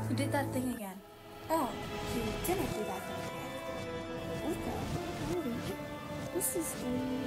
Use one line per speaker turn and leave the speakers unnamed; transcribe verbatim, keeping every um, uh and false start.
Who did that thing again?
Oh, he didn't do that thing again. What the? Holy, this is strange.